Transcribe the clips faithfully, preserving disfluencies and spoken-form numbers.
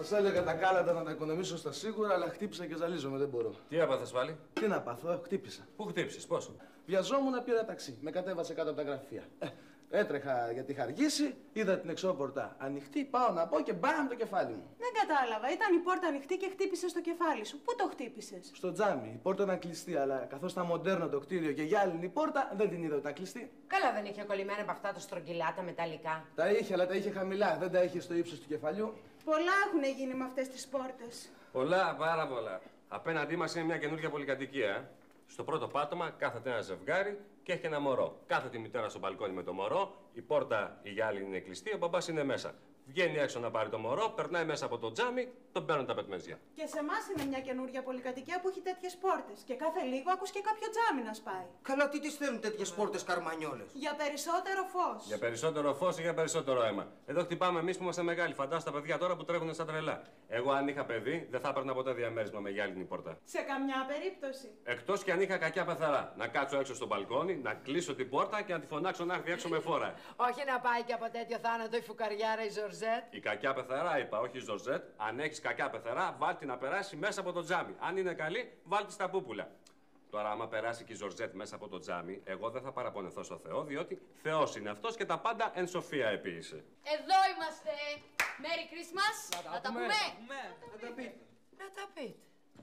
Σας έλεγα τα κάλαντα να τα οικονομήσω στα σίγουρα, αλλά χτύπησα και ζαλίζομαι, δεν μπορώ. Τι έπαθες πάλι? Τι να πάθω, χτύπησα. Πού χτύπησες, πώς? Βιαζόμουν, πήρα ταξί. Με κατέβασε κάτω από τα γραφεία. Ε, έτρεχα γιατί είχα αργήσει, είδα την εξώπορτα ανοιχτή, πάω να πω και μπάμ το κεφάλι μου. Δεν κατάλαβα. Ήταν η πόρτα ανοιχτή και χτύπησε στο κεφάλι σου. Πού το χτύπησες? Στο τζάμι. Η πόρτα ήταν κλειστή, αλλά καθώς ήταν μοντέρνο το κτίριο και γυάλινη η πόρτα, δεν την είδα ότι ήταν κλειστή. Καλά, δεν είχε κολλημένα από αυτά τα στρογγυλά, τα μεταλλικά. Τα είχε, αλλά τα είχε χαμηλά. Δεν τα είχε στο ύψος του κεφαλιού. Πολλά έχουν γίνει με αυτές τις πόρτες. Πολλά, πάρα πολλά. Απέναντί μας είναι μια καινούργια πολυκατοικία. Ε. Στο πρώτο πάτωμα κάθεται ένα ζευγάρι και έχει ένα μωρό. Κάθεται η μητέρα στο μπαλκόνι με το μωρό, η πόρτα η γυάλινη είναι κλειστή, ο μπαμπάς είναι μέσα. Βγαίνει έξω να πάρει το μωρό, περνάει μέσα από το τζάμι, τον παίρνουν τα πετμέζια. Και σε εμάς είναι μια καινούργια πολυκατοικία που έχει τέτοιες πόρτες. Και κάθε λίγο ακούς και κάποιο τζάμι να σπάει. Καλά, τι τις θέλουν τέτοιες πόρτες καρμανιόλες? Για περισσότερο φως. Για περισσότερο φως ή για περισσότερο αίμα. Εδώ χτυπάμε εμείς που είμαστε μεγάλοι. Φαντάσου τα παιδιά τώρα που τρέχουν σαν τρελά. Εγώ αν είχα παιδί, δεν θα έπαιρνα ποτέ διαμέρισμα με γυάλινη πόρτα. Σε καμιά περίπτωση. Εκτός κι αν είχα κακιά πεθαρά. Να κάτσω έξω στο μπαλκόνι, να κλείσω την πόρτα και να τη φωνάξω να έρθει έξω με φόρα. Όχι να πάει και από τέτοιο θάνατο η φουκαριάρα η Ζορζέτ. Η κακιά πεθαρά, είπα, όχι η Ζορζέτ. Αν έχεις κακιά πεθαρά, βάλτε να περάσει μέσα από το τζάμι. Αν είναι καλή, βάλτε στα πούπουλα. Τώρα, άμα περάσει και η Ζορζέτ μέσα από το τζάμι, εγώ δεν θα παραπονεθώ στο Θεό, διότι Θεός είναι αυτός και τα πάντα εν σοφία επίησε. Εδώ είμαστε. Merry Christmas. Να τα, τα πούμε. πούμε. Να τα πείτε. Να τα πείτε.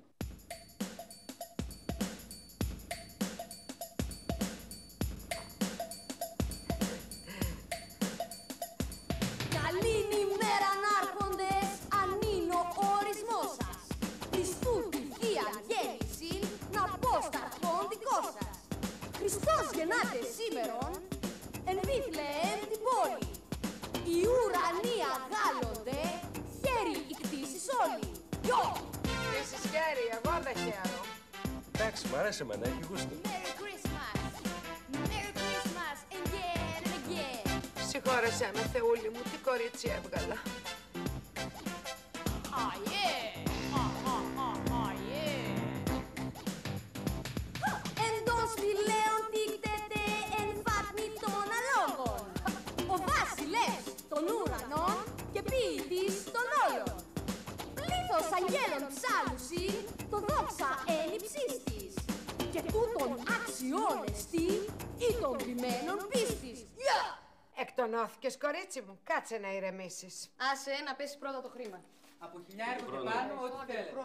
Καλή ημέρα νάρχοντες, αν είναι ο ορισμός σας. Χριστού τη Θεία Γέννηση, να πω στα αρχόν δικό σας. Χριστός γεννάται σήμερον, εν Βήθλεεμ την πόλη. Οι ουρανοί αγάλλονται, χέρι οι κτήσεις όλοι. Γιο! Εσείς χέρι, εγώ δεν χαίρω. Εντάξει, μ' αρέσει εμένα, έχει γούστο. Merry Christmas, Merry Christmas, again and again. Συγχώρεσέ με, Θεούλη μου, τι κορίτσι έβγαλα. Ah, yeah! Ah, ah, ah, ah, yeah! Εν των σπηλαίων τίκτεται εν φάτνη των αλόγων. Ο βασιλεύς των ουρανών και ποιητής των όλων. Πλήθος αγγέλων ψάλουσι, το δόξα εν υψής της. Και τούτον αξιώνεστη ή των ποιμένων πίστης. Yeah! Εκτονώθηκες, κορίτσι μου, κάτσε να ηρεμήσεις. Άσε να πέσει πρώτα το χρήμα. Από χιλιάρικο και πάνω, ό,τι θέλετε.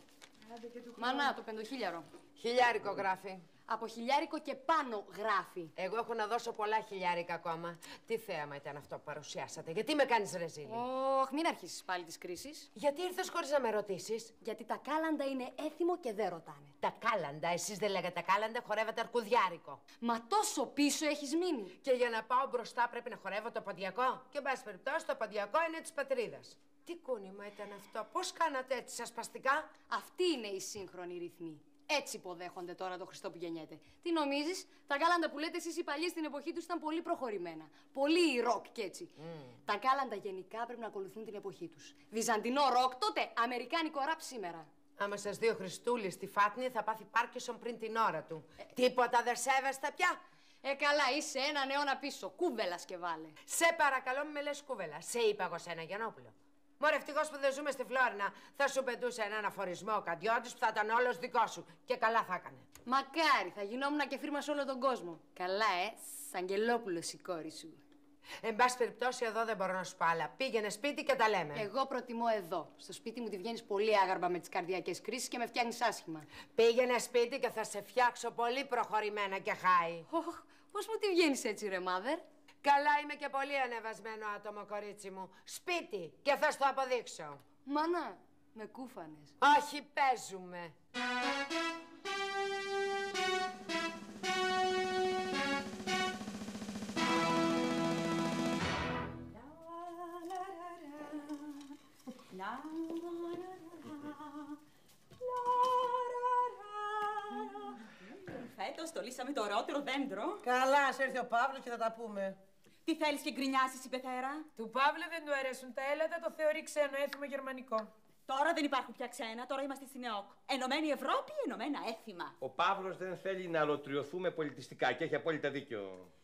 Μανά, το πεντοχίλιαρο. Χιλιάρικο γράφει. Από χιλιάρικο και πάνω γράφει. Εγώ έχω να δώσω πολλά χιλιάρικα ακόμα. Τι θέαμα ήταν αυτό που παρουσιάσατε, γιατί με κάνεις ρεζίλη? Ωχ, μην αρχίσεις πάλι τις κρίσεις. Γιατί ήρθες χωρίς να με ρωτήσεις? Γιατί τα κάλαντα είναι έθιμο και δεν ρωτάνε. Τα κάλαντα, εσείς δεν λέγατε κάλαντα, χορεύατε αρκουδιάρικο. Μα τόσο πίσω έχεις μείνει. Και για να πάω μπροστά πρέπει να χορεύω το ποντιακό. Και εν πάση περιπτώσει το ποντιακό είναι της πατρίδας. Τι κούνημα ήταν αυτό, πώς κάνατε έτσι σας σπαστικά? Αυτή είναι η σύγχρονη ρυθμή. Έτσι υποδέχονται τώρα το Χριστό που γεννιέται. Τι νομίζεις, τα κάλαντα που λέτε εσείς οι παλιοί στην εποχή τους ήταν πολύ προχωρημένα. Πολύ ροκ κι έτσι. Mm. Τα κάλαντα γενικά πρέπει να ακολουθούν την εποχή τους. Βυζαντινό ροκ τότε, αμερικάνικο ραπ σήμερα. Άμα σας δει ο Χριστούλης στη Φάτνη θα πάθει Πάρκινσον πριν την ώρα του. Ε, Τίποτα δεν σέβεστε πια. Ε, καλά, είσαι έναν αιώνα πίσω. Κούβελας και βάλε. Σε παρακαλώ, μην με λες κούβελα. Σε είπα εγώ σε ένα Γιαννόπουλο. Μωρέ, ευτυχώς που δεν ζούμε στη Φλόρινα. Θα σου πετούσε έναν αφορισμό ο Καντιώτης που θα ήταν όλος δικό σου. Και καλά θα έκανε. Μακάρι, θα γινόμουν και φίρμα σε όλο τον κόσμο. Καλά, ε, Αγγελόπουλος η κόρη σου. Εν πάση περιπτώσει, εδώ δεν μπορώ να σου πω άλλα. Πήγαινε σπίτι και τα λέμε. Εγώ προτιμώ εδώ. Στο σπίτι μου τη βγαίνεις πολύ άγαρμα με τις καρδιακές κρίσεις και με φτιάχνεις άσχημα. Πήγαινε σπίτι και θα σε φτιάξω πολύ προχωρημένα και χάι. Ωχ, πώς μου τη βγαίνεις έτσι, ρε μάδερ? Καλά, είμαι και πολύ ανεβασμένο άτομο, κορίτσι μου. Σπίτι και θα στο αποδείξω. Μάνα, με κούφανες. Όχι, παίζουμε. Φέτος στολίσαμε το ωραιότερο δέντρο. Καλά, ας έρθει ο Παύλος και θα τα πούμε. Τι θέλεις και γκρινιάσεις, η Πεθέρα? Του Παύλου δεν του αρέσουν τα έλατα, το θεωρεί ξένο έθιμο γερμανικό. Τώρα δεν υπάρχουν πια ξένα, τώρα είμαστε στην ΕΟΚ. Ενωμένη Ευρώπη, ενωμένα έθιμα. Ο Παύλος δεν θέλει να αλωτριωθούμε πολιτιστικά και έχει απόλυτα δίκιο.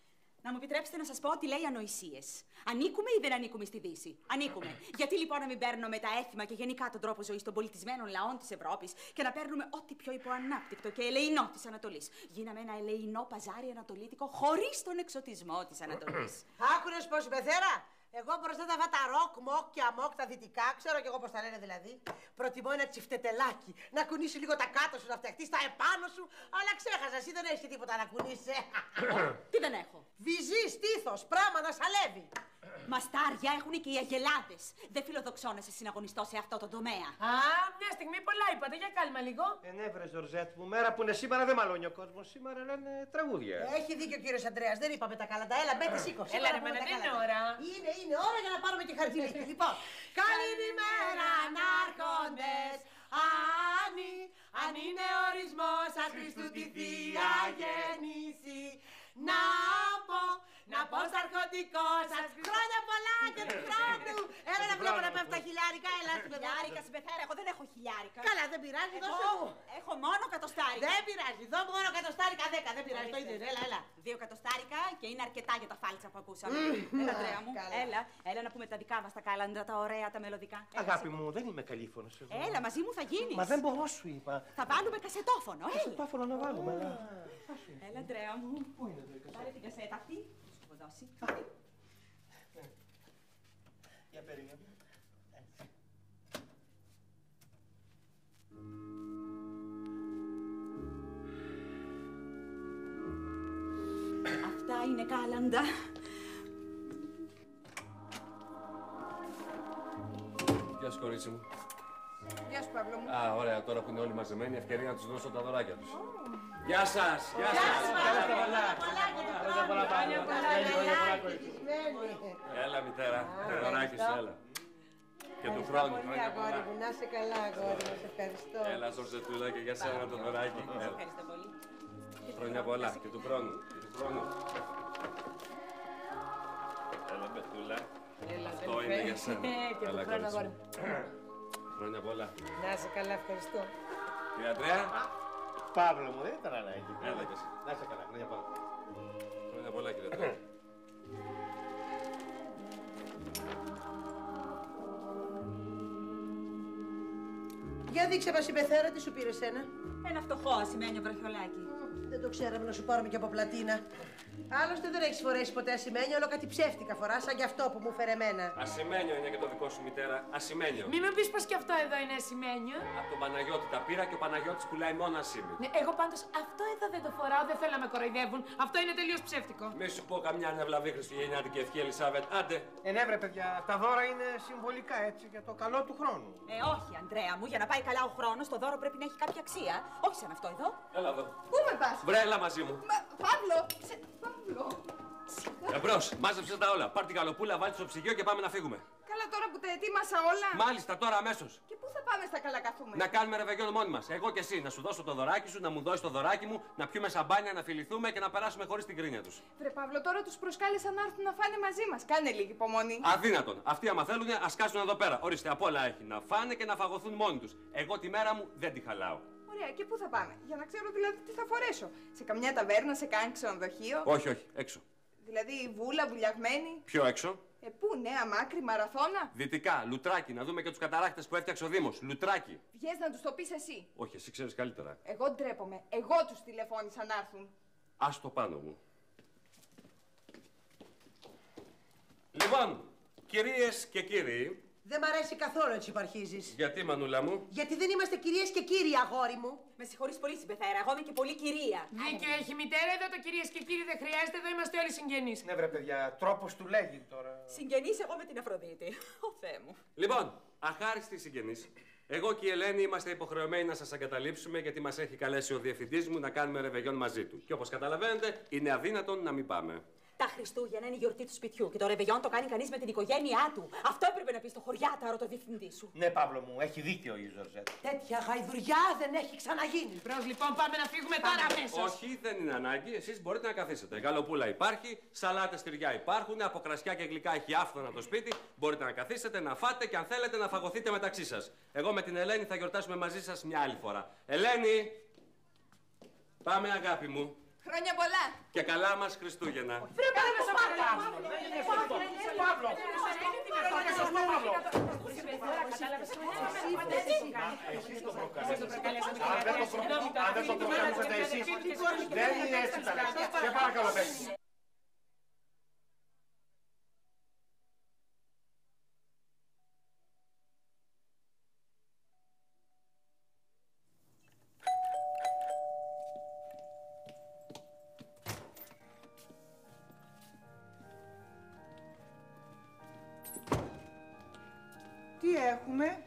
Να μου επιτρέψετε να σας πω ότι λέει ανοησίες. Ανήκουμε ή δεν ανήκουμε στη Δύση? Ανήκουμε. Γιατί λοιπόν να μην παίρνουμε τα έθιμα και γενικά τον τρόπο ζωής των πολιτισμένων λαών της Ευρώπης και να παίρνουμε ό,τι πιο υποανάπτυκτο και ελεεινό της Ανατολής? Γίναμε ένα ελεεινό παζάρι ανατολίτικο χωρίς τον εξωτισμό της Ανατολής. Άκουρες πώς η πεθέρα? Εγώ μπροστά τα βάτα ροκ, μοκ και αμόκ, τα δυτικά, ξέρω κι εγώ πώς τα λένε δηλαδή. Προτιμώ ένα τσιφτετελάκι, να κουνήσει λίγο τα κάτω σου, να φτιαχτεί τα επάνω σου. Αλλά ξέχασα, εσύ δεν έχεις τίποτα να κουνήσει. Τι δεν έχω? Βυζί, στήθος, πράγμα να σαλεύει. Μαστάρια έχουν και οι αγελάδες. Δεν φιλοδοξώνεσαι συναγωνιστώ σε αυτό το τομέα. Α, μια στιγμή πολλά είπατε. Για κάλμα λίγο. Ε, ναι, βρε Ζορζέτ μου, μέρα που είναι σήμερα δεν μαλώνει ο κόσμος. Σήμερα λένε τραγούδια. Έχει δίκιο ο κύριος Ανδρέας, δεν είπαμε τα κάλαντα. Έλα, μπέτε σήκωσε. Έλα, ρε μάνα, δεν είναι ώρα. Είναι, είναι ώρα για να πάρουμε και χαρτιλίκη. Λοιπόν, καλημέρα, ανάρχοντες. Άνι, αν είναι ορισμός σας Χριστού τη Θεία Γέννηση. Να πω, να πω στα αρχοντικό σας χρόνια πολλά και του χρόνου. Έλα να βλέπω να πέφτει τα χιλιάρικα, έλα στην παιδά. Χιλιάρικα, συμπεθέρα, εγώ δεν έχω χιλιάρικα. Καλά, δεν πειράζει, δώσε μου. Έχω μόνο κατοστάρικα. Δεν πειράζει, δω μόνο κατοστάρικα δέκα, δεν πειράζει, το ίδιο, έλα, έλα. Δύο κατοστάρικα και είναι αρκετά για τα φάλτσα που ακούσαμε. Έλα, Ανδρέα μου, έλα, έλα να πούμε τα δικά μας τα κάλαντα, τα ωραία, τα μελωδικά. Αγάπη μου, δεν είμαι καλήφωνος εγώ. Έλα, μαζί μου θα γίνεις. Μα δεν μπορώ, σου είπα. Θα βάλουμε κασετόφωνο, έλα. Κασετόφωνο να βάλουμε, έλα. Έλα, Ανδρέα μου. Πού είναι το κασετόφωνο? Πάρε την κασέτα αυτή. Σου έχω δώσει. Για περίμενε. Αυτά είναι κάλαντα. Γεια σου, κορίτσι μου. Γεια σου, Παύλο μου. Α, ωραία, τώρα που είναι όλοι μαζεμένοι, ευκαιρία να τους δώσω τα δωράκια τους. Γεια σας! Γεια σας! Έλα, μητέρα, το δωράκι σου, έλα. Και του χρόνου. Πολύ αγόρι μου, να είσαι καλά αγόρι μου, σε ευχαριστώ. Έλα, Ζορζετούλα, και για σένα το δωράκι. Ευχαριστώ πολύ. Χρόνια πολλά και του χρόνου. Και του χρόνου. Έλα, Μπετούλα. Αυτό είναι για σένα. Και του χρόνου, αγόρι μου. Χρόνια πολλά. Να είσαι καλά, ευχαριστώ. Κύριε Αντρέα. Παύλο μου, δεν ήταν ανάγκη. Έλα και εσύ. Να είσαι καλά, χρόνια πολλά. Χρόνια πολλά, κύριε Αντρέα. Για δείξε μας η πεθέρα, τι σου πήρε σένα? Ένα φτωχό ασημένιο βραχιολάκι. Δεν το ξέραμε να σου πάρουμε και από πλατίνα. Άλλωστε δεν έχεις φορέσει ποτέ ασημένιο, όλο κάτι ψεύτικα φοράς, σαν κι αυτό που μου φέρε εμένα. Ασημένιο είναι και το δικό σου, μητέρα. Ασημένιο. Μη με πεις πως και αυτό εδώ είναι ασημένιο. Από τον Παναγιώτη τα πήρα και ο Παναγιώτης πουλάει μόνο ασήμι. Ναι, εγώ πάντως αυτό εδώ δεν το φοράω, δεν θέλω να με κοροϊδεύουν. Αυτό είναι τελείως ψεύτικο. Μη σου πω καμιά νευλαβή χριστουγεννιάτικη ευχή, Ελισάβετ. Άντε. Ε, ναι, βρε παιδιά, τα δώρα είναι συμβολικά έτσι για το καλό του χρόνου. Ε, όχι, Ανδρέα μου, για να πάει καλά ο χρόνος, το δώρο πρέπει να έχει κάποια αξία. Όχι σαν αυτό εδώ. Έλα εδώ. Πού με πας? Βρέλα μαζί μου. Μα, Παύλο, σε... Παύλο. Εμπρός, μάζεψε τα όλα. Πάρ' την καλοπούλα, βάλτε στο ψυγείο και πάμε να φύγουμε. Καλά τώρα που τα ετοίμασα όλα. Μάλιστα, τώρα αμέσως. Και πού θα πάμε στα καλά καθούμε? Να κάνουμε ρεβεγιόν μόνοι μας. Εγώ και εσύ. Να σου δώσω το δωράκι σου, να μου δώσεις το δωράκι μου, να πιούμε σαμπάνια, να φιληθούμε και να περάσουμε χωρίς την κρίνια τους. Βρε Παύλο, τώρα τους προσκάλεσα να έρθουν να φάνε μαζί μας. Κάνε λίγη υπομονή. Αδύνατον. Αυτοί άμα θέλουνε, ας κάσουν εδώ πέρα. Ορίστε, απ' όλα έχει. Να φάνε και να φαγωθούν μόνοι τους. Εγώ τη μέρα μου δεν τη χαλάω. Ωραία, και πού θα πάμε? Για να ξέρω δηλαδή τι θα φορέσω. Σε καμιά ταβέρνα, σε κανένα ξενοδοχείο. Όχι, όχι, έξω. Δηλαδή βούλα, βουλιαγμένη. Πιο έξω. Ε, πού, νέα μάκρη, μαραθώνα. Δυτικά, λουτράκι, να δούμε και τους καταράχτες που έφτιαξε ο Δήμος. Λουτράκι. Βγες να τους το πεις εσύ. Όχι, εσύ ξέρεις καλύτερα. Εγώ ντρέπομαι. Εγώ τους τηλεφώνησα να έρθουν. Ας το πάνω μου. Λοιπόν, κυρίες και κύριοι. Δεν μ' αρέσει καθόλου έτσι που αρχίζεις. Γιατί, μανούλα μου? Γιατί δεν είμαστε κυρίες και κύριοι, αγόρι μου. Με συγχωρείς πολύ, συμπεθέρα. Εγώ είμαι και πολύ κυρία. Δίκιο έχει η μητέρα, εδώ το κυρίες και κύριοι δεν χρειάζεται, εδώ είμαστε όλοι συγγενείς. Ναι, βρε παιδιά, τρόπος του λέγει τώρα. Συγγενείς εγώ με την Αφροδίτη. Ο Θεέ μου. Λοιπόν, αχάριστοι συγγενείς. Εγώ και η Ελένη είμαστε υποχρεωμένοι να σας εγκαταλείψουμε γιατί μας έχει καλέσει ο διευθυντής μου να κάνουμε ρεβεγιόν μαζί του. Και όπως καταλαβαίνετε, είναι αδύνατον να μην πάμε. Τα Χριστούγεννα είναι η γιορτή του σπιτιού και το ρεβεγιόν το κάνει κανείς με την οικογένειά του. Αυτό έπρεπε να πει στο χωριάταρο το διευθυντή σου. Ναι, Παύλο μου, έχει δίκιο η Ζορζέτ. Τέτοια γαϊδουριά δεν έχει ξαναγίνει. Μπρος, λοιπόν, πάμε να φύγουμε τώρα αμέσως. Όχι, δεν είναι ανάγκη. Εσείς μπορείτε να καθίσετε. Γαλοπούλα υπάρχει, σαλάτες τυριά υπάρχουν, από κρασιά και γλυκά έχει άφθονα το σπίτι. Μπορείτε να καθίσετε, να φάτε και αν θέλετε να φαγωθείτε μεταξύ σας. Εγώ με την Ελένη θα γιορτάσουμε μαζί σας μια άλλη φορά. Ελένη! Πάμε, αγάπη μου. Χρόνια πολλά. Και καλά μας Χριστούγεννα. Βρε Παύλο, Παύλο. Εσείς το προκαλέσατε. Αν δεν το προκαλέσατε εσείς, δεν είναι έτσι τα λέτε. Σε παρακαλώ, πες. Τι έχουμε,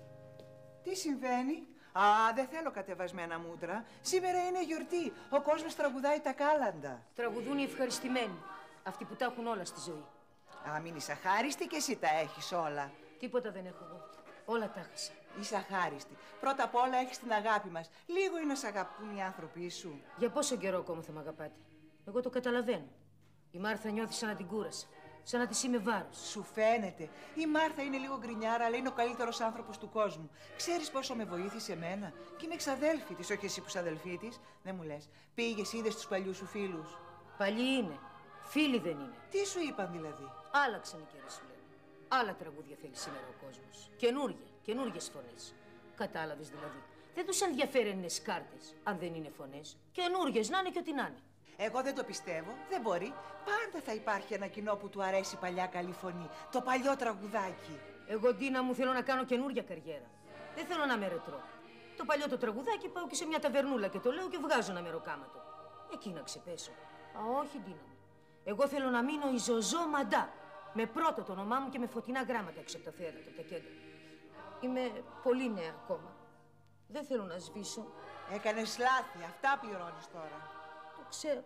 τι συμβαίνει? Α, δεν θέλω κατεβασμένα μούτρα. Σήμερα είναι γιορτή. Ο κόσμος τραγουδάει τα κάλαντα. Τραγουδούν οι ευχαριστημένοι. Αυτοί που τα έχουν όλα στη ζωή. Α, μην είσαι αχάριστη και εσύ τα έχεις όλα. Τίποτα δεν έχω εγώ. Όλα τα έχασα. Είσαι αχάριστη. Πρώτα απ' όλα έχεις την αγάπη μας. Λίγο είναι να σ' αγαπούν οι άνθρωποι σου. Για πόσο καιρό ακόμα θα μ' αγαπάτε? Εγώ το καταλαβαίνω. Η Μάρθα νιώθει σαν να την κούρασα. Σαν να της είμαι βάρος. Σου φαίνεται. Η Μάρθα είναι λίγο γκρινιάρα, αλλά είναι ο καλύτερος άνθρωπος του κόσμου. Ξέρεις πόσο με βοήθησε εμένα? Και είναι εξαδέλφη της, όχι εσύ που είσαι αδελφή της. Δεν μου λες. Πήγες, είδες τους παλιούς σου φίλους? Παλιοί είναι. Φίλοι δεν είναι. Τι σου είπαν δηλαδή? Άλλαξαν οι καιροί, σου λένε. Άλλα τραγούδια θέλει σήμερα ο κόσμος. Καινούργια, καινούργιες φωνές. Κατάλαβες δηλαδή. Δεν τους ενδιαφέρει αν είναι σκάρτες, αν δεν είναι φωνές. Καινούργιες να είναι και ό,τι να είναι. Εγώ δεν το πιστεύω. Δεν μπορεί. Πάντα θα υπάρχει ένα κοινό που του αρέσει η παλιά καλή φωνή. Το παλιό τραγουδάκι. Εγώ, Ντίνα μου, θέλω να κάνω καινούργια καριέρα. Δεν θέλω να με ρετρώ. Το παλιό το τραγουδάκι πάω και σε μια ταβερνούλα και το λέω και βγάζω ένα μεροκάματο. Εκεί να ξεπέσω. Α, όχι, Ντίνα μου. Εγώ θέλω να μείνω η Ζωζό Μαντά. Με πρώτο το όνομά μου και με φωτεινά γράμματα έξω από τα θέατρα, από τα κέντρα. Είμαι πολύ νέα ακόμα. Δεν θέλω να σβήσω. Έκανες λάθη. Αυτά πληρώνεις τώρα. Το ξέρω.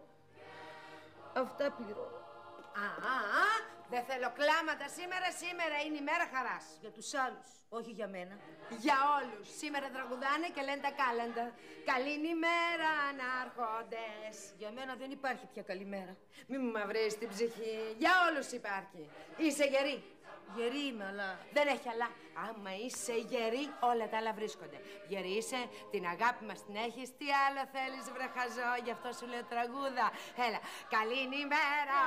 Αυτά πληρώνω. Α, α, α, δεν θέλω κλάματα σήμερα, σήμερα είναι η μέρα χαράς. Για τους άλλους, όχι για μένα. Για όλους. Σήμερα τραγουδάνε και λένε τα κάλαντα. Καλή ημέρα, ανάρχοντες. Για μένα δεν υπάρχει πια καλημέρα. Μη μου μαυρίζεις την ψυχή. Για όλους υπάρχει. Είσαι γερή. Γερή είμαι, αλλά... Δεν έχει αλλά. Άμα είσαι γερή, όλα τα άλλα βρίσκονται. Γερή είσαι, την αγάπη μας την έχεις. Τι άλλο θέλεις, βρε χαζό, γι' αυτό σου λέω τραγούδα. Έλα. Καλή ημέρα,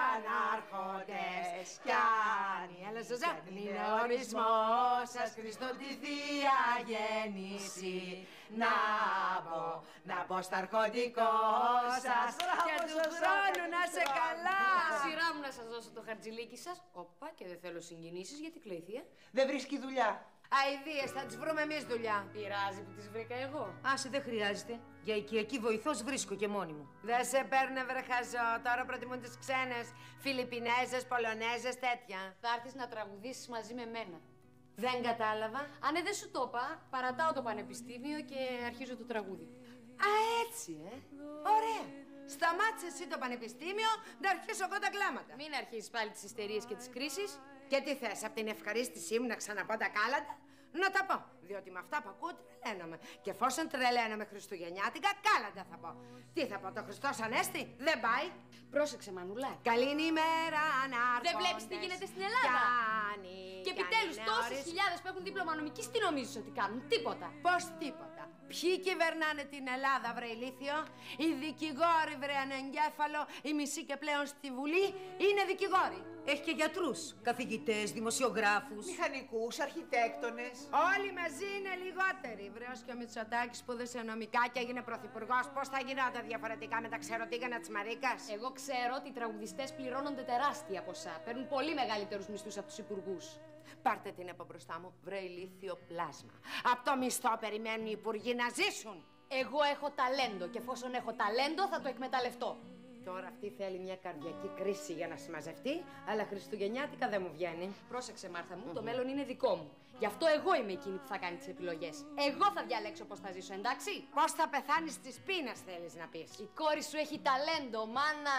ανάρχοντες. Κι αν η έλα Ζωζό είναι ο ορισμός σας, Χριστό τη Θεία Γέννηση. Να πω, να πω στα αρχοντικό σας και του χρόνου να σε καλά. Σειρά μου να σας δώσω το χαρτζηλίκι σας. Όπα, και δεν θέλω συγκινήσεις γιατί κλαίθη, Δεν βρίσκει δουλειά. Αηδίες, θα τις βρούμε εμείς δουλειά. Πειράζει που τις βρήκα εγώ. Άσε, δεν χρειάζεται. Για οικιακή βοηθός βρίσκω και μόνη μου. Δεν σε παίρνε βρε χαζό. Τώρα προτιμούν τις ξένες. Φιλιππινέζες, Πολωνέζες, τέτοια. Θα έρθεις να τραγουδήσεις μαζί με μένα. Δεν κατάλαβα. Αν ναι, δεν σου το είπα, παρατάω το πανεπιστήμιο και αρχίζω το τραγούδι. Α, έτσι, ε. Ωραία. Σταμάτησε εσύ το πανεπιστήμιο, να αρχίσω εγώ τα κλάματα. Μην αρχίσεις πάλι τις ιστερίες και τις κρίσεις. Και τι θες, απ' την ευχαρίστησή μου να ξαναπώ τα κάλαντα? Να τα πω, διότι με αυτά που ακούω τρελαίνομαι. Και εφόσον τρελαίνομαι χριστουγεννιάτικα, κάλαντα θα πω. Τι θα πω, το Χριστός Ανέστη, δεν πάει. Πρόσεξε, Μανουλά. Καλή ημέρα, ανάρχοντες. Δεν βλέπεις τι γίνεται στην Ελλάδα? Κάνει, και επιτέλους τόσες ώρες... χιλιάδες που έχουν δίπλωμα νομικής, τι νομίζεις ότι κάνουν? Τίποτα. Πώς τίποτα? Ποιοι κυβερνάνε την Ελλάδα, βρε ηλίθιο? Οι δικηγόροι, βρε ανεγκέφαλο, οι μισοί και πλέον στη Βουλή είναι δικηγόροι. Έχει και γιατρούς, καθηγητές, δημοσιογράφους, μηχανικούς, αρχιτέκτονες. Όλοι μαζί είναι λιγότεροι. Βρέως και ο Μητσοτάκης σπούδασε νομικά και έγινε πρωθυπουργός. Πώς θα γινόταν διαφορετικά με τα ξεροτήγανα της Μαρίκας? Εγώ ξέρω ότι οι τραγουδιστές πληρώνονται τεράστια ποσά. Παίρνουν πολύ μεγαλύτερους μισθούς από τους υπουργούς. Πάρτε την από μπροστά μου, βρε ηλίθιο πλάσμα. Απ' το μισθό περιμένουν οι υπουργοί να ζήσουν. Εγώ έχω ταλέντο και εφόσον έχω ταλέντο θα το εκμεταλλευτώ. Τώρα αυτή θέλει μια καρδιακή κρίση για να συμμαζευτεί, αλλά χριστουγεννιάτικα δεν μου βγαίνει. Πρόσεξε, Μάρθα μου, mm-hmm. το μέλλον είναι δικό μου. Γι' αυτό εγώ είμαι εκείνη που θα κάνει τις επιλογές. Εγώ θα διαλέξω πώς θα ζήσω, εντάξει? Πώς θα πεθάνεις της πείνας, θέλεις να πεις? Η κόρη σου έχει ταλέντο, μάνα.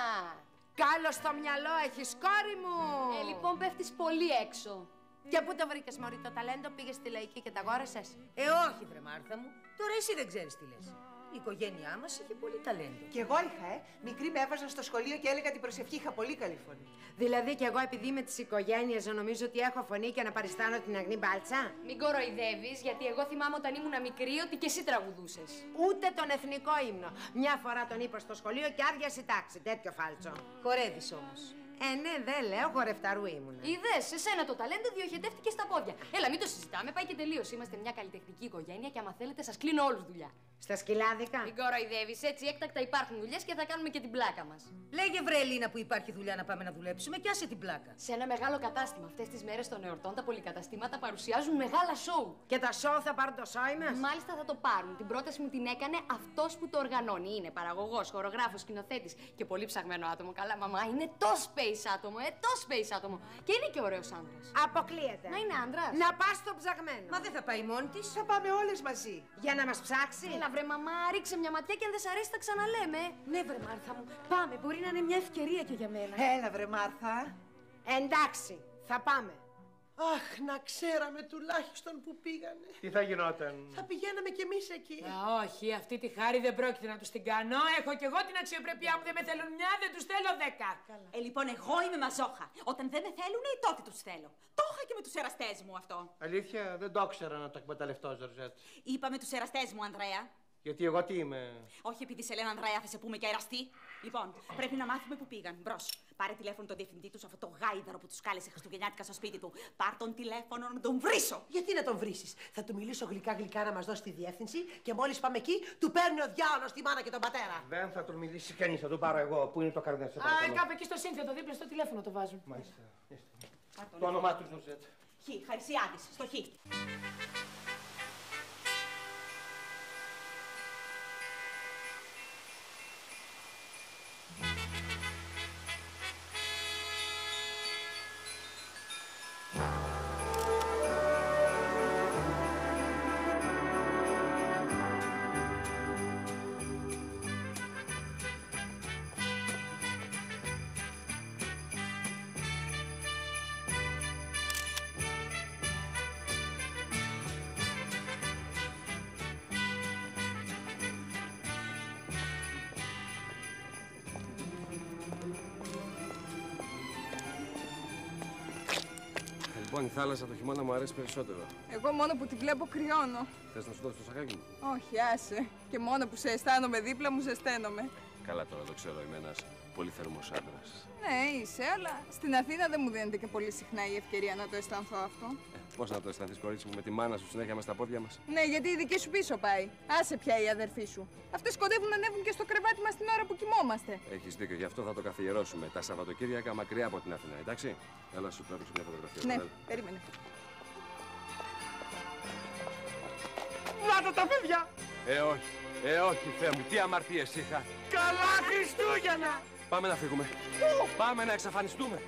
Κάλο στο μυαλό έχεις, κόρη μου. Ε, λοιπόν πέφτεις πολύ έξω. Και πού το βρήκες, μωρή, το ταλέντο? Πήγες στη λαϊκή και τα αγόρασες? Ε, όχι, βρε Μάρθα μου. Τώρα εσύ δεν ξέρεις τι λες. Η οικογένειά μας είχε πολύ ταλέντο. Κι εγώ είχα, ε. Μικρή με έβαζαν στο σχολείο και έλεγα την προσευχή. Είχα πολύ καλή φωνή. Δηλαδή κι εγώ επειδή είμαι της οικογένειας νομίζω ότι έχω φωνή και να παριστάνω την Αγνή Μπάλτσα. Μην κοροϊδεύεις, γιατί εγώ θυμάμαι όταν ήμουν μικρή ότι και εσύ τραγουδούσες. Ούτε τον εθνικό ύμνο. Μια φορά τον είπα στο σχολείο και άδειασε η τάξη. Τέτοιο φάλτσο. Χορεύεις όμως. Ε, ναι, δεν λέω, χορευταρού ήμουν. Είδες, σε σένα το ταλέντο διοχετεύτηκε στα πόδια. Έλα, μην το συζητάμε, πάει και τελείωσε. Είμαστε μια καλλιτεχνική οικογένεια και άμα θέλετε, σας κλείνω όλους δουλειά. Στα σκυλάδικα. Μην κοροϊδεύεις, έτσι έκτακτα υπάρχουν δουλειές και θα κάνουμε και την πλάκα μας. Λέγε βρε Ελίνα που υπάρχει δουλειά να πάμε να δουλέψουμε και άσε την πλάκα. Σε ένα μεγάλο κατάστημα. Αυτές τις μέρες των εορτών τα πολυκαταστήματα παρουσιάζουν μεγάλα σοου. Και τα σοου θα πάρουν το σόι μας. Μάλιστα θα το πάρουν. Την πρόταση μου την έκανε αυτός που το οργανώνει. Είναι παραγωγός, χορογράφος, σκηνοθέτης και πολύ ψαγμένο άτομο. Καλά, μαμά, είναι το space άτομο, ε, το space άτομο. Και είναι και ωραίος άντρας. Αποκλείεται. Να είναι άντρας. Να πας στο ψαγμένο. Μα δεν θα πάει μόνη της. Θα πάμε όλες μαζί. Για να μας ψάξει. Έλα, βρε μαμά, ρίξε μια ματιά και αν δεν σ' αρέσει, τα ξαναλέμε. Ναι, βρε Μάρθα μου. Πάμε, μπορεί να είναι μια ευκαιρία και για μένα. Έλα, βρε Μάρθα. Εντάξει, θα πάμε. Αχ, να ξέραμε τουλάχιστον που πήγανε. Τι θα γινόταν? Θα πηγαίναμε κι εμείς εκεί. Α, όχι, αυτή τη χάρη δεν πρόκειται να τους την κάνω. Έχω κι εγώ την αξιοπρέπειά μου. Δεν με θέλουν μια, δεν τους θέλω δέκα. Ε, λοιπόν, εγώ είμαι μαζόχα. Όταν δεν με θέλουν, τότε τους θέλω. Το είχα και με τους εραστές μου αυτό. Αλήθεια, δεν το ήξερα να το εκμεταλλευτώ, Ζορζέτ. Είπα με τους εραστές μου, Ανδρέα. Γιατί εγώ τι είμαι? Όχι επειδή σε λένε Ανδρέα, θα σε πούμε και εραστή. Λοιπόν, πρέπει να μάθουμε που πήγαν. Μπρος. Πάρε τηλέφωνο τον διευθυντή του, αυτό το γάιδαρο που του κάλεσε Χριστουγεννιάτικα στο σπίτι του. Πάρ τον τηλέφωνο να τον βρίσω. Γιατί να τον βρίσεις? Θα του μιλήσω γλυκά-γλυκά να μας δώσει τη διεύθυνση και μόλις πάμε εκεί, του παίρνει ο διάολος τη μάνα και τον πατέρα. Δεν θα τον μιλήσει κανείς, θα τον πάρω εγώ. Πού είναι το καρδιά σου? Α, κάπου εκεί στο σύνθετο, δίπλα στο τηλέφωνο το βάζουν. Μάλιστα. Το όνομά του, Ζορζέτ. Χ, Χαρισιάδης, στο Χ. Λοιπόν, η θάλασσα το χειμώνα μου αρέσει περισσότερο. Εγώ μόνο που τη βλέπω κρυώνω. Θες να σου δώσω το σακάκι μου? Όχι, άσε. Και μόνο που σε αισθάνομαι δίπλα μου, ζεσταίνομαι. Καλά, τώρα το ξέρω, είμαι ένας πολύ θερμός άντρας. Ναι, είσαι, αλλά στην Αθήνα δεν μου δίνεται και πολύ συχνά η ευκαιρία να το αισθανθώ αυτό. Ε, πώς να το αισθανθείς, κορίτσι μου, με τη μάνα σου συνέχεια μες στα πόδια μας? Ναι, γιατί η δική σου πίσω πάει. Άσε πια η αδερφή σου. Αυτές κοντεύουν να ανέβουν και στο κρεβάτι μας την ώρα που κοιμόμαστε. Έχεις δίκιο, γι' αυτό θα το καθιερώσουμε. Τα Σαββατοκύριακα μακριά από την Αθήνα, εντάξει. Έλα, σου τραβήξω μια φωτογραφία. Ναι, έλα. περίμενε. Να τα παιδιά! Ε, όχι. Ε, όχι, Θεέ μου, τι αμαρτίες είχα. Καλά Χριστούγεννα! Πάμε να φύγουμε. Πάμε να εξαφανιστούμε.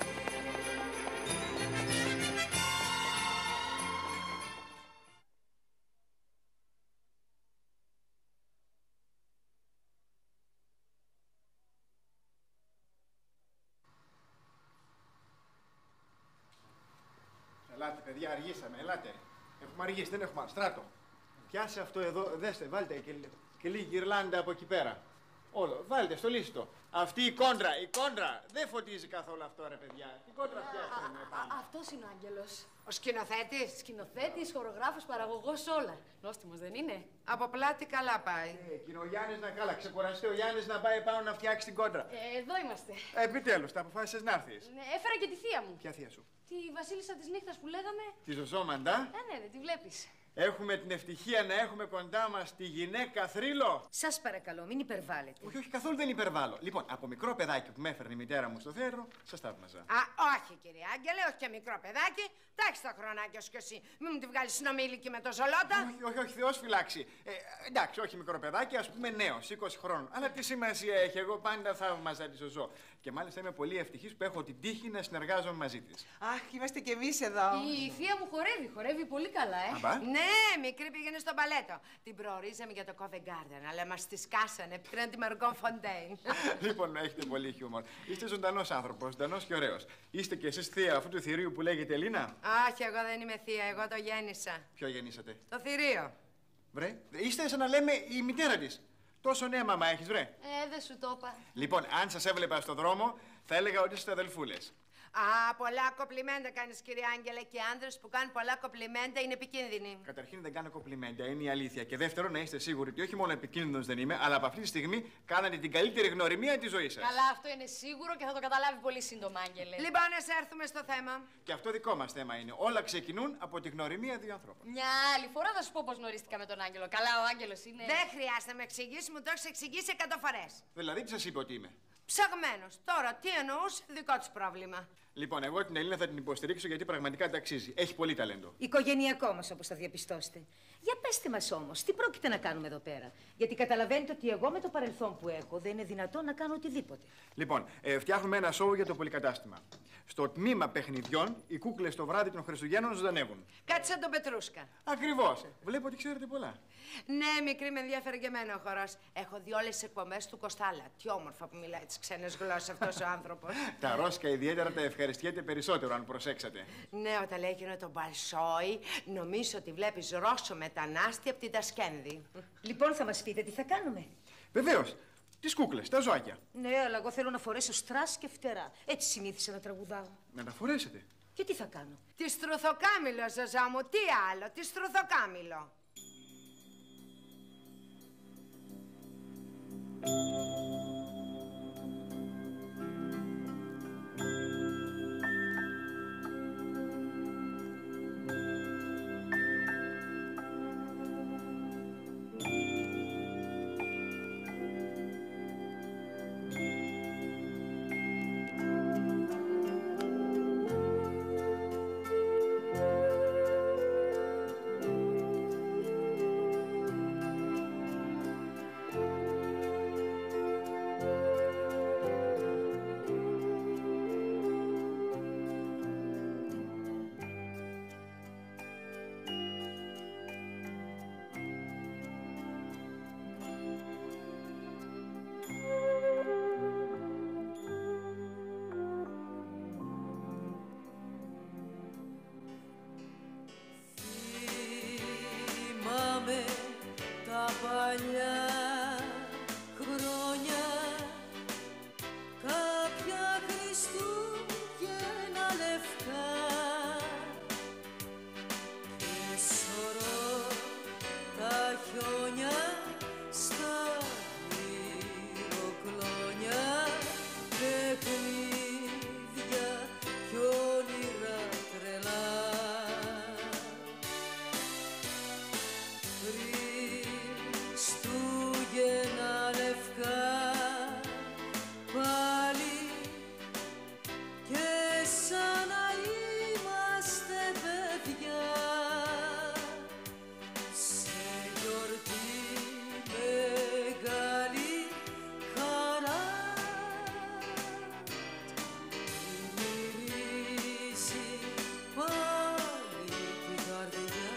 Ελάτε, παιδιά, αργήσαμε, ελάτε. Έχουμε αργήσει, δεν έχουμε στράτο. Πιάσε αυτό εδώ, δέστε, βάλτε και, και λίγη γυρλάντα από εκεί πέρα. Όλο, βάλτε, στολίστε το. Αυτή η κόντρα, η κόντρα, δεν φωτίζει καθόλου αυτό, ρε παιδιά. Τι κόντρα φτιάχνουμε πάνω. Αυτός είναι ο Άγγελος. Ο σκηνοθέτης. Σκηνοθέτης, χορογράφος, παραγωγός, όλα. Νόστιμος δεν είναι? Από πλάτη καλά πάει. Ε, και ο Γιάννης να καλά, ξεκουραστεί ο Γιάννης να πάει πάνω να φτιάξει την κόντρα. Ε, εδώ είμαστε. Ε, επιτέλους, τα αποφάσισες να έρθεις. Ναι, έφερα και τη θεία μου. Ποια θεία σου? Τη βασίλισσα της νύχτας που λέγαμε. Τη Ζωζόμαντα. Ε, ναι, δεν τη βλέπεις. Έχουμε την ευτυχία να έχουμε κοντά μας τη γυναίκα θρύλο. Σας παρακαλώ, μην υπερβάλλετε. Όχι, όχι, καθόλου δεν υπερβάλλω. Λοιπόν, από μικρό παιδάκι που με έφερνε η μητέρα μου στο θέατρο, σας θαύμαζα. Α, όχι κύριε Άγγελε, όχι και μικρό παιδάκι. Τα έχεις τα χρονάκια σου κι εσύ. Μην μου τη βγάλεις συνομήλικη με το Ζολότα. Όχι, όχι, όχι, Θεός φυλάξει. Ε, εντάξει, όχι μικρό παιδάκι, ας πούμε νέος, είκοσι χρόνων. Αλλά τι σημασία έχει, εγώ πάντα θαύμαζα τη Ζωζό. Και μάλιστα είμαι πολύ ευτυχής που έχω την τύχη να συνεργάζομαι μαζί της. Αχ, είμαστε κι εμείς εδώ. Η θεία μου χορεύει, χορεύει πολύ καλά, ε. Αμπά. Ναι, μικρή πήγαινε στο μπαλέτο. Την προορίζαμε για το Covent Garden, αλλά μας τη σκάσανε. Πήραν τη Margot Fontaine. Λοιπόν, έχετε πολύ χιούμορ. Είστε ζωντανός άνθρωπος, ζωντανός και ωραίος. Είστε κι εσείς θεία αυτού του θηρίου που λέγεται Ελίνα. Όχι, εγώ δεν είμαι θεία, εγώ το γέννησα. Ποιο γεννήσατε? Το θηρίο. Βρε, είστε σαν να λέμε η μητέρα της. Τόσο νέα μαμά έχεις, βρε. Ε, δεν σου το είπα. Λοιπόν, αν σας έβλεπα στο δρόμο, θα έλεγα ότι είστε αδελφούλες. Α, πολλά κοπλιμέντα κάνεις, κύριε Άγγελε, και άντρες που κάνουν πολλά κοπλιμέντα είναι επικίνδυνοι. Καταρχήν δεν κάνω κοπλιμέντα, είναι η αλήθεια. Και δεύτερον, να είστε σίγουροι ότι όχι μόνο επικίνδυνος δεν είμαι, αλλά από αυτή τη στιγμή κάνατε την καλύτερη γνωριμία της ζωής σας. Καλά, αυτό είναι σίγουρο και θα το καταλάβει πολύ σύντομα, Άγγελε. Λοιπόν, ας έρθουμε στο θέμα. Και αυτό δικό μας θέμα είναι. Όλα ξεκινούν από τη γνωριμία δύο ανθρώπων. Μια άλλη φορά θα σου πω πώς γνωρίστηκα με τον Άγγελο. Καλά, ο Άγγελος είναι. Δεν χρειάζεται να με εξηγήσει, μου το έχεις εξηγήσει εκατό φορές. Δηλαδή, τι σας είπε ότι είμαι. Ψαγμένος. Τώρα, τι εννοούσε, δικό της πρόβλημα. Λοιπόν, εγώ την Ελίνα θα την υποστηρίξω γιατί πραγματικά ταξίζει. Έχει πολύ ταλέντο. Οικογενειακό όμως, όπως θα διαπιστώσετε. Για πέστε μας όμως, τι πρόκειται να κάνουμε εδώ πέρα. Γιατί καταλαβαίνετε ότι εγώ με το παρελθόν που έχω δεν είναι δυνατόν να κάνω οτιδήποτε. Λοιπόν, ε, φτιάχνουμε ένα σόου για το πολυκατάστημα. Στο τμήμα παιχνιδιών, οι κούκλες το βράδυ των Χριστουγέννων ζωντανεύουν. Κάτι σαν τον Πετρούσκα. Ακριβώς. Βλέπω ότι ξέρετε πολλά. Ναι, μικρή, με ενδιαφέρει και εμένα ο χορός. Έχω δει όλες τις εκπομπές του Κοστάλα. Τι όμορφα που μιλάει τις ξένες γλώσσες αυτός ο άνθρωπος. Τα Ρώσικα ιδιαίτερα τα ευχαριστιέται περισσότερο, αν προσέξατε. Ναι, όταν λέει εκείνο το μπαλσόι, νομίζω ότι βλέπεις Ρώσο μετανάστη από την Τασκένδη. Λοιπόν, θα μας πείτε τι θα κάνουμε. Βεβαίως. Τις κούκλες, τα ζωάκια. Ναι, αλλά εγώ θέλω να φορέσω στρας και φτερά. Έτσι συνήθισα να τραγουδάω. Να τα φορέσετε. Και τι θα κάνω. Τη στρουθοκάμιλο, Ζαζά μου, τι άλλο, τη στρουθοκάμιλο. παλιά χρόνια, κάποια Χριστούγεννα λευκά και σωρό τα χιόνια στα μυροκλόνια, παιχνίδια κι όνειρα τρελά. Χριστούγεννα λευκά πάλι και σαν να είμαστε παιδιά σε γιορτή μεγάλη χαρά μυρίζει πάλι την καρδιά.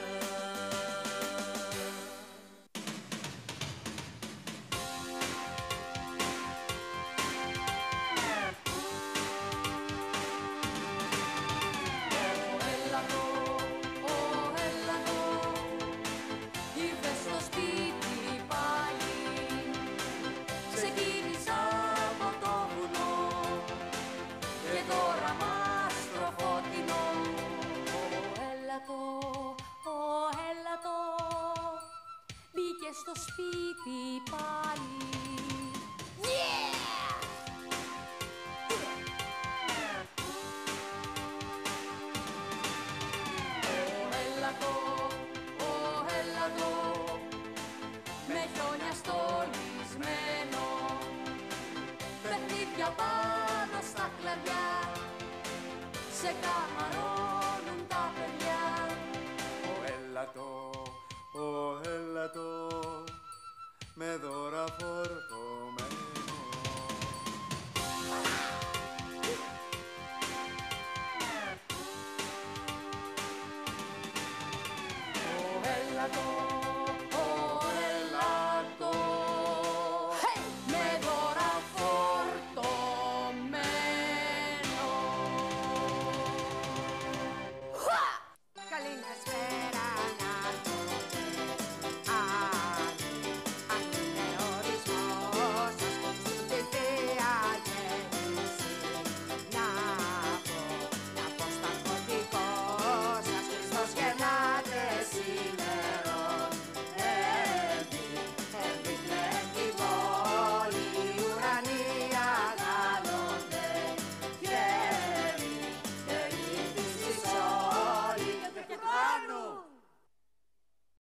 Στο σπίτι πάλι. Yeah! Ω έλατο, ω έλατο, με χιόνια στολισμένο, παιχνίδια πάνω στα κλαδιά, σε καμαρώνουν τα παιδιά. Ω έλατο, ω έλατο, με δώρα φορτωμένο. Ω έλατο,